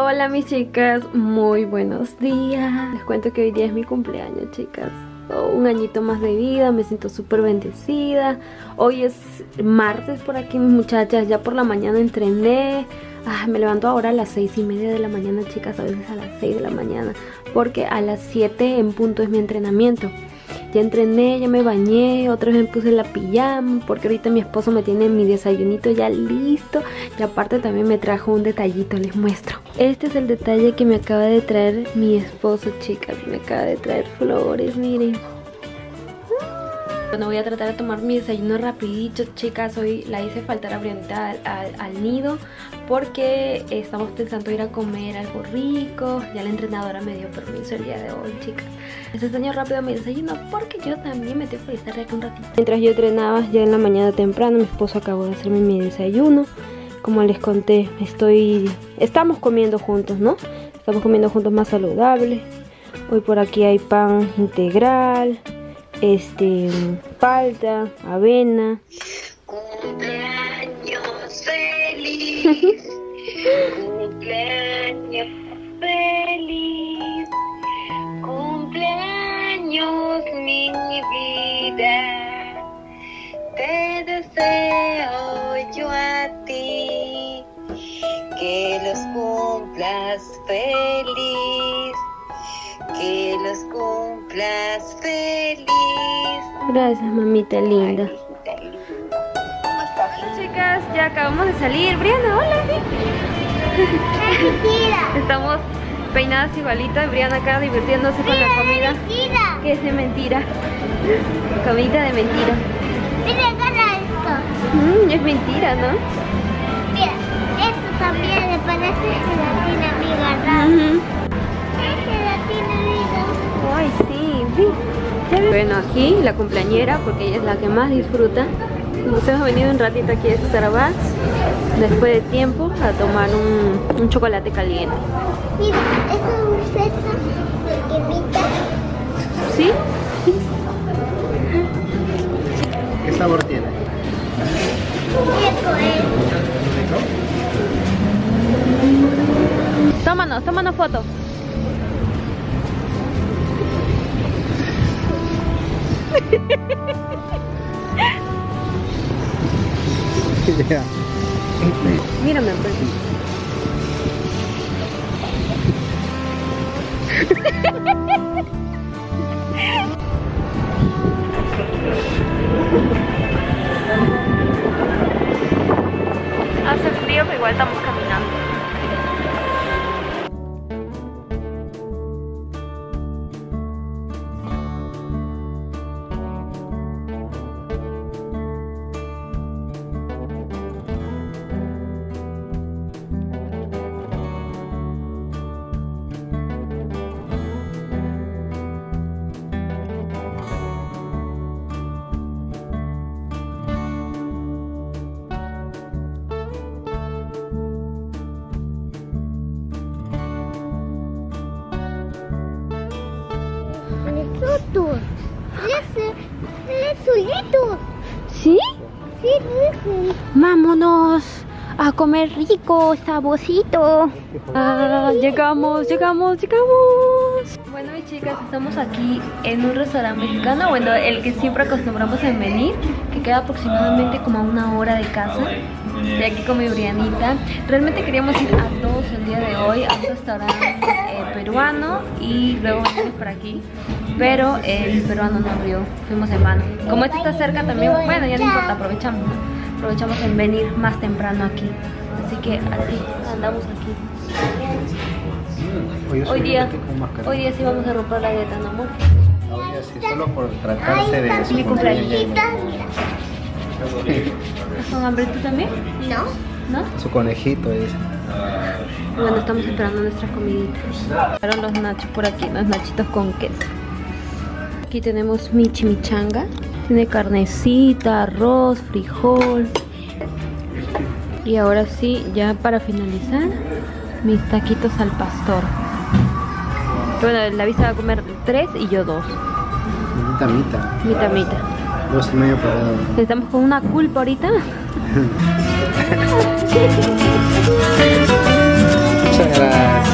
Hola mis chicas, muy buenos días. Les cuento que hoy día es mi cumpleaños, chicas. Un añito más de vida, me siento súper bendecida. Hoy es martes por aquí, mis muchachas. Ya por la mañana entrené. Me levanto ahora a las 6:30 de la mañana, chicas. A veces a las 6 de la mañana, porque a las 7 en punto es mi entrenamiento. Ya entrené, ya me bañé, otra vez me puse la pijama, porque ahorita mi esposo me tiene mi desayunito ya listo. Y aparte también me trajo un detallito, les muestro. Este es el detalle que me acaba de traer mi esposo, chicas. Me acaba de traer flores, miren. Bueno, voy a tratar de tomar mi desayuno rapidito, chicas. Hoy la hice faltar a Brianita al nido porque estamos pensando ir a comer algo rico. Ya la entrenadora me dio permiso el día de hoy, chicas. Les enseño rápido mi desayuno porque yo también me tengo que alistar de aquí un ratito. Mientras yo entrenaba ya en la mañana temprano, mi esposo acabó de hacerme mi desayuno. Como les conté, estamos comiendo juntos, ¿no? Estamos comiendo juntos más saludable. Hoy por aquí hay pan integral, palta, avena. Cumpleaños feliz. Cumpleaños feliz. Cumpleaños mi vida. Te deseo yo a ti que los cumplas feliz. Que los cumplas feliz. Gracias, mamita linda. Chicas, ya acabamos de salir. Briana, hola. Estamos peinadas igualitas. Briana acá divirtiéndose con la comida. ¿Qué es de mentira? Comida de mentira. Mira, gana esto. Es mentira, ¿no? Mira, esto también le parece gelatina, amiga, Ay, sí. Bueno, aquí la cumpleañera, porque ella es la que más disfruta. Nos hemos venido un ratito aquí a Starbucks, después de tiempo, a tomar un chocolate caliente. Mira, esa dulceza que imita. ¿Sí? ¿Qué sabor tiene? Tómanos foto. Yeah. Mírame, pues. Hace frío, pero igual estamos caminando. Él es solito. ¿Sí? Sí, dicen. Vámonos a comer rico, saborcito. Llegamos. Bueno, mis chicas, estamos aquí en un restaurante mexicano. Bueno, el que siempre acostumbramos a venir, que queda aproximadamente como a 1 hora de casa. De aquí con mi Brianita. Realmente queríamos ir a dos el día de hoy, a un restaurante peruano y luego venimos por aquí. Pero el peruano no abrió, fuimos en vano. Como este está cerca también, bueno, ya no importa, aprovechamos, ¿no? Aprovechamos en venir más temprano aquí. Así que así, andamos aquí. Hoy día sí vamos a romper la dieta, ¿no, amor? Hoy día sí, solo por tratarse de su mi cumpleaños. Mira. ¿Con hambre tú también? No. ¿No? Su conejito es. Bueno, estamos esperando nuestras comiditas. Fueron los nachos por aquí, los nachitos con queso. Aquí tenemos mi chimichanga. Tiene carnecita, arroz, frijol. Y ahora sí, ya para finalizar, mis taquitos al pastor. Bueno, la Vista va a comer 3 y yo 2. Mitad. 2,5 para cada uno. Estamos con una culpa ahorita. Muchas gracias.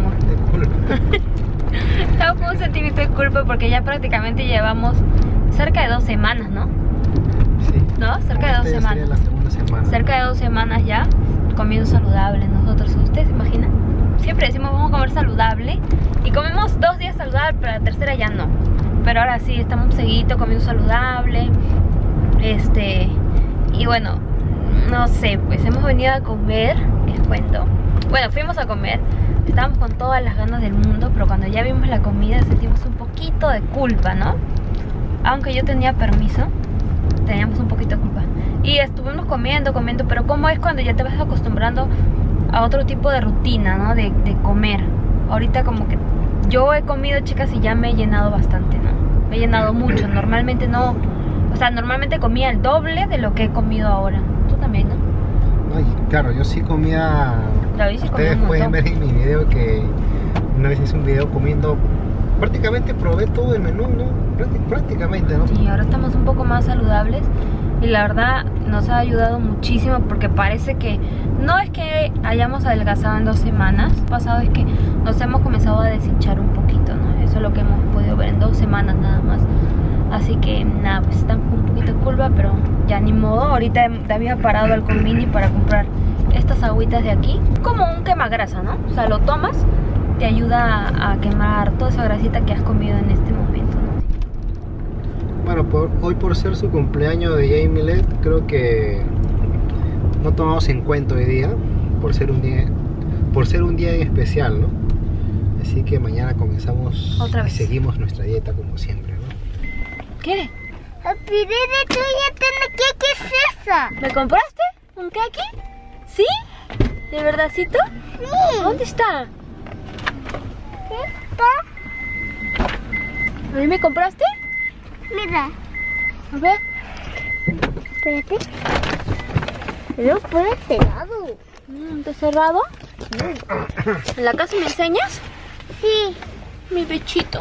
amor? De culpa. Estamos con un sentimiento de culpa porque ya prácticamente llevamos cerca de 2 semanas, ¿no? Sí. ¿No? Cerca de 2 Esta ya semanas. sería la segunda semana. Cerca de 2 semanas ya comiendo saludable nosotros. ¿Ustedes se imaginan? Siempre decimos vamos a comer saludable y comemos 2 días saludable, pero la tercera ya no. Pero ahora sí, estamos seguido comiendo saludable. Y bueno, no sé, pues hemos venido a comer, les cuento. Bueno, fuimos a comer, estábamos con todas las ganas del mundo, pero cuando ya vimos la comida sentimos un poquito de culpa, ¿no? Aunque yo tenía permiso, teníamos un poquito de culpa. Y estuvimos comiendo, pero ¿cómo es cuando ya te vas acostumbrando a otro tipo de rutina, ¿no? De comer. Ahorita como que yo he comido, chicas, y ya me he llenado bastante, ¿no? Me he llenado mucho, normalmente no. O sea, normalmente comía el doble de lo que he comido ahora. Tú también, ¿no? Ay, claro, yo sí comía. David sí comía Ustedes un pueden montón. ver en mi video que una vez hice un video comiendo. Prácticamente probé todo el menú, ¿no? Prácticamente, ¿no? Sí, ahora estamos un poco más saludables y la verdad nos ha ayudado muchísimo porque parece que no es que hayamos adelgazado en 2 semanas. Lo pasado es que nos hemos comenzado a deshinchar un poquito, ¿no? Eso es lo que hemos podido ver en 2 semanas nada más. Así que nada, pues estamos con un poquito de culpa, pero ya ni modo. Ahorita David ha parado al Conmini para comprar estas agüitas de aquí. Como un quemagrasa, ¿no? O sea, lo tomas, te ayuda a quemar toda esa grasita que has comido en este momento, ¿no? Bueno, hoy por ser su cumpleaños de Jamie Led, creo que no tomamos en cuenta hoy día, por ser un día en especial, ¿no? Así que mañana comenzamos Otra vez. y seguimos nuestra dieta como siempre, ¿no? ¿Qué? La pirera tuya tiene ¿qué es esa? ¿Me compraste un keki? ¿Sí? ¿De verdadcito? Sí. ¿Dónde está? Esta, ¿A mí me compraste? mira, A ver. espérate. No puede este lado. ¿Está cerrado? ¿En la casa me enseñas? Sí. Mi pechito.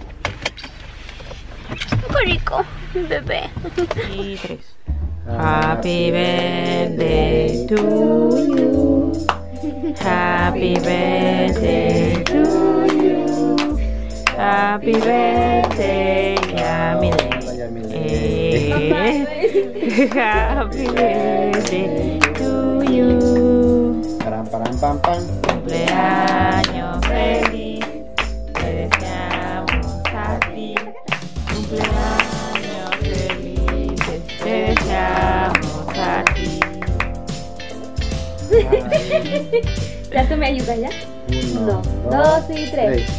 Qué rico, mi bebé. Y 3. Happy birthday to you. Happy birthday to you. Happy birthday, Yamile. Happy birthday to you. Param, param, pam, pam. Cumpleaños feliz. Te deseamos a ti. Cumpleaños felices. Te deseamos a ti. ¿Ya tú me ayudas ya? 1, 2 y 3.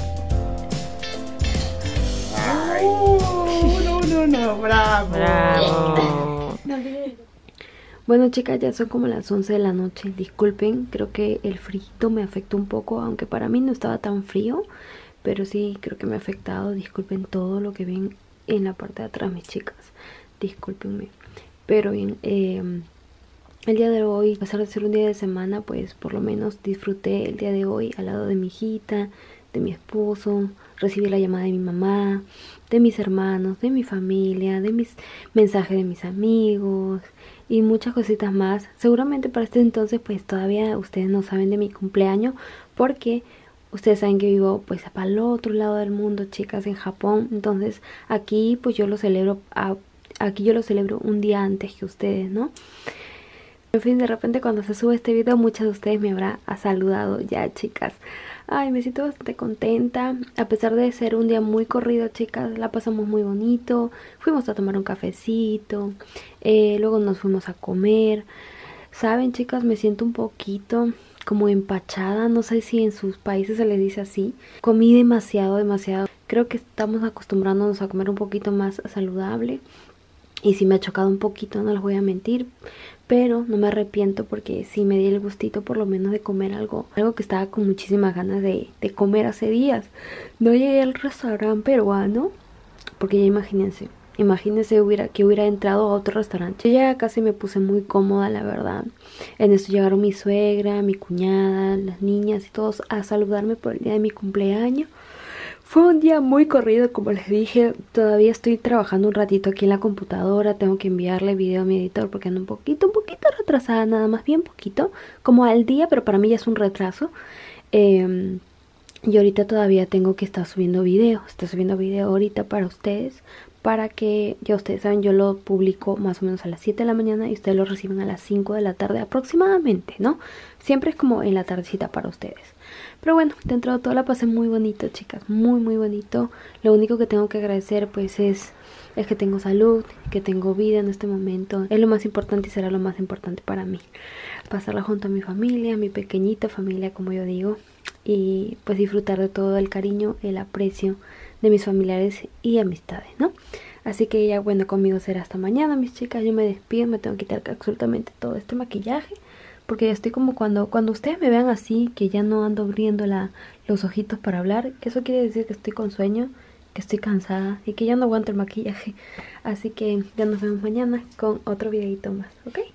Bravo. Bueno, chicas, ya son como las 11 de la noche. Disculpen, creo que el frío me afectó un poco, aunque para mí no estaba tan frío, pero sí creo que me ha afectado. Disculpen todo lo que ven en la parte de atrás, mis chicas. Discúlpenme. Pero bien, el día de hoy, a pesar de ser un día de semana, pues por lo menos disfruté el día de hoy al lado de mi hijita, de mi esposo. Recibí la llamada de mi mamá, de mis hermanos, de mi familia, de mis mensajes de mis amigos y muchas cositas más. Seguramente para este entonces pues todavía ustedes no saben de mi cumpleaños, porque ustedes saben que vivo pues para el otro lado del mundo, chicas, en Japón. Entonces aquí pues yo lo celebro un día antes que ustedes, ¿no? En fin, de repente cuando se sube este video muchas de ustedes me habrán saludado ya, chicas. Ay, me siento bastante contenta. A pesar de ser un día muy corrido, chicas, la pasamos muy bonito. Fuimos a tomar un cafecito. Luego nos fuimos a comer. Saben, chicas, me siento un poquito como empachada. No sé si en sus países se les dice así. Comí demasiado. Creo que estamos acostumbrándonos a comer un poquito más saludable. Y sí me ha chocado un poquito, no les voy a mentir. Pero no me arrepiento porque sí me di el gustito por lo menos de comer algo que estaba con muchísimas ganas de comer hace días. No llegué al restaurante peruano porque ya imagínense que hubiera entrado a otro restaurante. Yo ya casi me puse muy cómoda, la verdad. En esto llegaron mi suegra, mi cuñada, las niñas y todos a saludarme por el día de mi cumpleaños. Fue un día muy corrido, como les dije. Todavía estoy trabajando un ratito aquí en la computadora. Tengo que enviarle video a mi editor porque ando un poquito retrasada, nada más, bien poquito, como al día, pero para mí ya es un retraso. Y ahorita todavía tengo que estar subiendo video. Estoy subiendo video ahorita para ustedes, para que, ya ustedes saben, yo lo publico más o menos a las 7 de la mañana y ustedes lo reciben a las 5 de la tarde aproximadamente, ¿no? Siempre es como en la tardecita para ustedes. Pero bueno, dentro de todo la pasé muy bonito, chicas, muy muy bonito. Lo único que tengo que agradecer pues es que tengo salud, que tengo vida en este momento. Es lo más importante y será lo más importante para mí. Pasarla junto a mi familia, mi pequeñita familia, como yo digo. Y pues disfrutar de todo el cariño, el aprecio de mis familiares y amistades, ¿no? Así que ya bueno, conmigo será hasta mañana, mis chicas. Yo me despido, me tengo que quitar absolutamente todo este maquillaje, porque ya estoy como cuando ustedes me vean así, que ya no ando abriendo los ojitos para hablar, que eso quiere decir que estoy con sueño, que estoy cansada y que ya no aguanto el maquillaje. Así que ya nos vemos mañana con otro videito más, ¿ok?